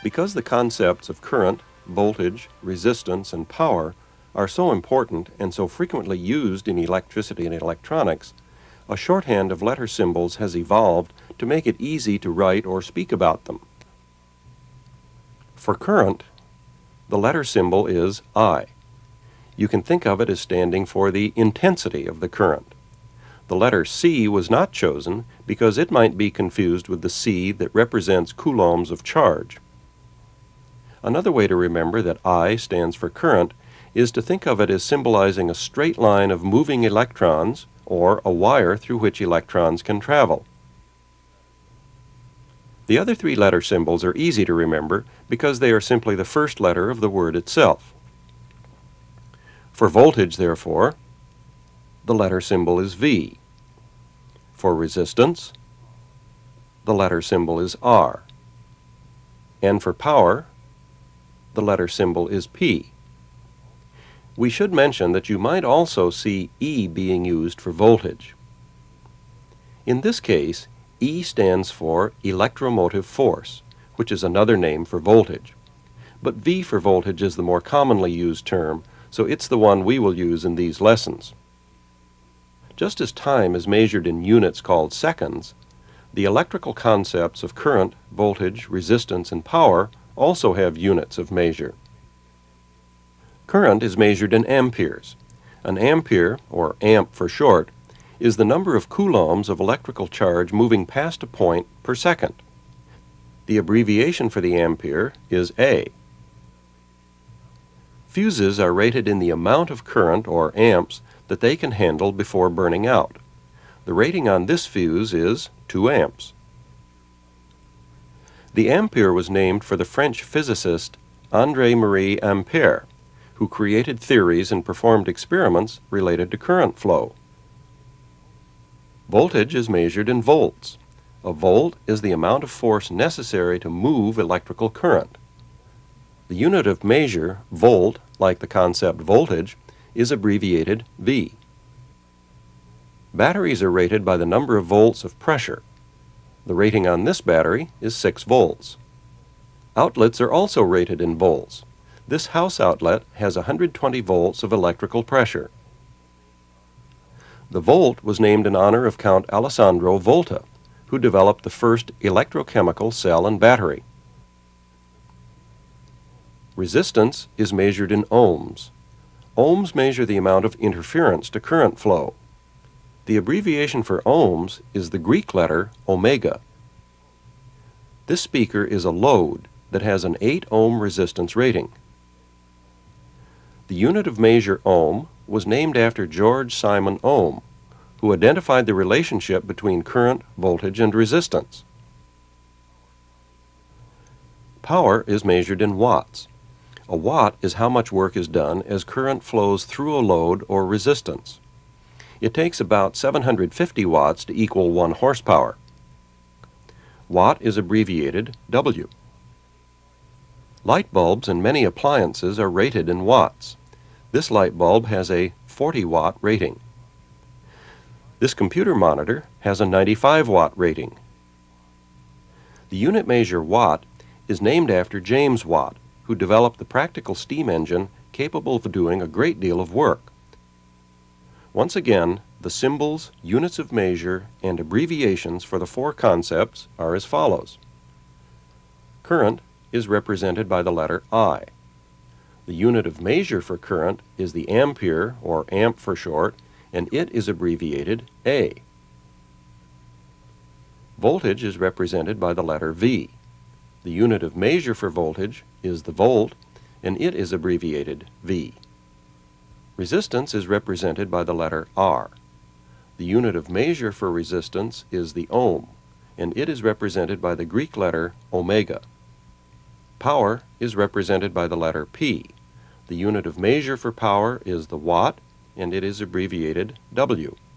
Because the concepts of current, voltage, resistance, and power are so important and so frequently used in electricity and electronics, a shorthand of letter symbols has evolved to make it easy to write or speak about them. For current, the letter symbol is I. You can think of it as standing for the intensity of the current. The letter C was not chosen because it might be confused with the C that represents coulombs of charge. Another way to remember that I stands for current is to think of it as symbolizing a straight line of moving electrons or a wire through which electrons can travel. The other three letter symbols are easy to remember because they are simply the first letter of the word itself. For voltage, therefore, the letter symbol is V. For resistance, the letter symbol is R. And for power, the letter symbol is P. We should mention that you might also see E being used for voltage. In this case, E stands for electromotive force, which is another name for voltage. But V for voltage is the more commonly used term, so it's the one we will use in these lessons. Just as time is measured in units called seconds, the electrical concepts of current, voltage, resistance, and power also have units of measure. Current is measured in amperes. An ampere, or amp for short, is the number of coulombs of electrical charge moving past a point per second. The abbreviation for the ampere is A. Fuses are rated in the amount of current, or amps, that they can handle before burning out. The rating on this fuse is 2 amps. The ampere was named for the French physicist André-Marie Ampère, who created theories and performed experiments related to current flow. Voltage is measured in volts. A volt is the amount of force necessary to move electrical current. The unit of measure, volt, like the concept voltage, is abbreviated V. Batteries are rated by the number of volts of pressure. The rating on this battery is 6 volts. Outlets are also rated in volts. This house outlet has 120 volts of electrical pressure. The volt was named in honor of Count Alessandro Volta, who developed the first electrochemical cell and battery. Resistance is measured in ohms. Ohms measure the amount of interference to current flow. The abbreviation for ohms is the Greek letter omega. This speaker is a load that has an 8 ohm resistance rating. The unit of measure ohm was named after George Simon Ohm, who identified the relationship between current, voltage, and resistance. Power is measured in watts. A watt is how much work is done as current flows through a load or resistance. It takes about 750 watts to equal 1 horsepower. Watt is abbreviated W. Light bulbs and many appliances are rated in watts. This light bulb has a 40-watt rating. This computer monitor has a 95-watt rating. The unit measure watt is named after James Watt, who developed the practical steam engine capable of doing a great deal of work. Once again, the symbols, units of measure, and abbreviations for the 4 concepts are as follows. Current is represented by the letter I. The unit of measure for current is the ampere, or amp for short, and it is abbreviated A. Voltage is represented by the letter V. The unit of measure for voltage is the volt, and it is abbreviated V. Resistance is represented by the letter R. The unit of measure for resistance is the ohm, and it is represented by the Greek letter omega. Power is represented by the letter P. The unit of measure for power is the watt, and it is abbreviated W.